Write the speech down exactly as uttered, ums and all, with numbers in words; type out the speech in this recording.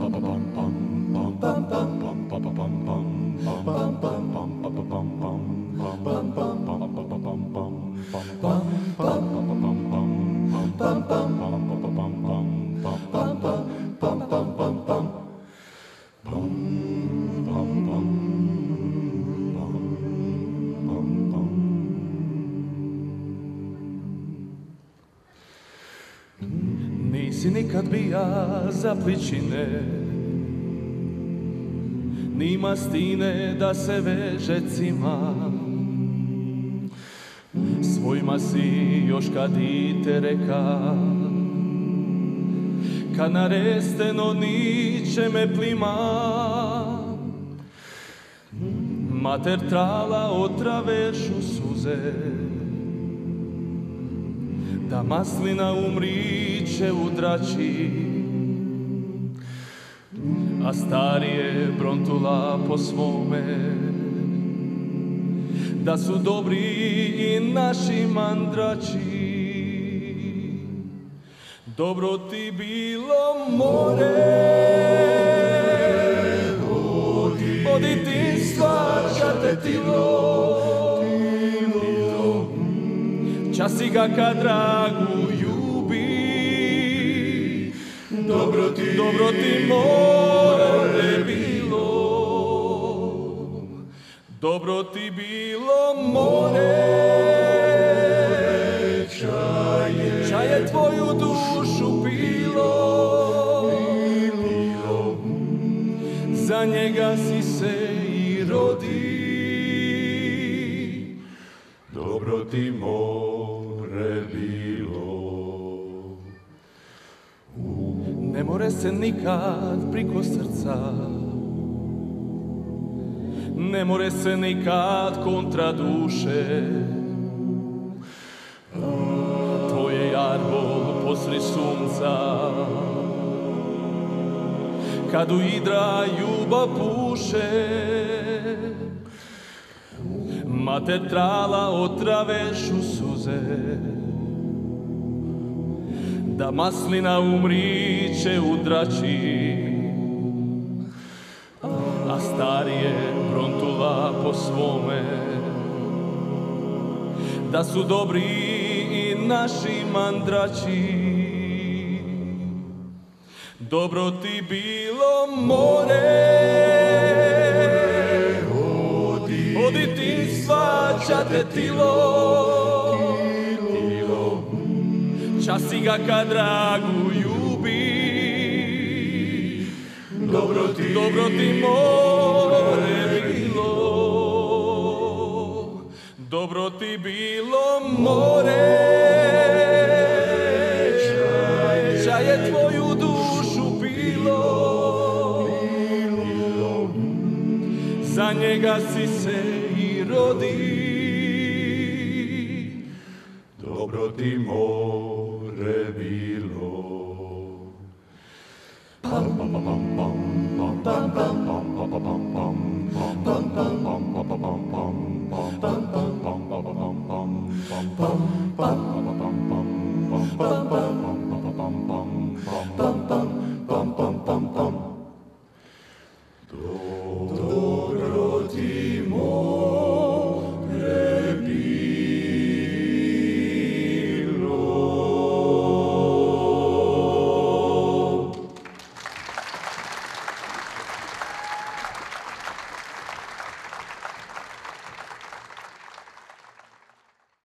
Nisi nikad bija za pličine, ni mastine da se veže cima. Svojima si još kad ite reka, kad naresteno niče me plima. Mater trala otravešu suze, da maslina umriće u drači, a starije brontula po svome, da su dobri i naši mandrači. Dobro ti bilo more, od detinjstva čatetilo, časi ga kad dragu ljubi. Dobro ti, dobro ti more bilo, dobro ti bilo more. Čaje, čaje tvoju dušu pilo, za njega si se i rodi. Dobro ti more bilo. Ne more se nikad priko srca, ne more se nikad kontra duše. Tvoje jarbo posri sunca, kad u idra ljubav puše. Mater trala otravešu suze, da maslina umriće u drači, a starije brontula po svome, da su dobri i naši mandrači. Dobro ti bilo more, od detinjstva čatetilo, časi ga kad dragu ljubi. Dobro ti, dobro ti more bilo, dobro ti bilo more. Čaje tvoju dušu pilo, za njega si se i rodi. Dobro ti more.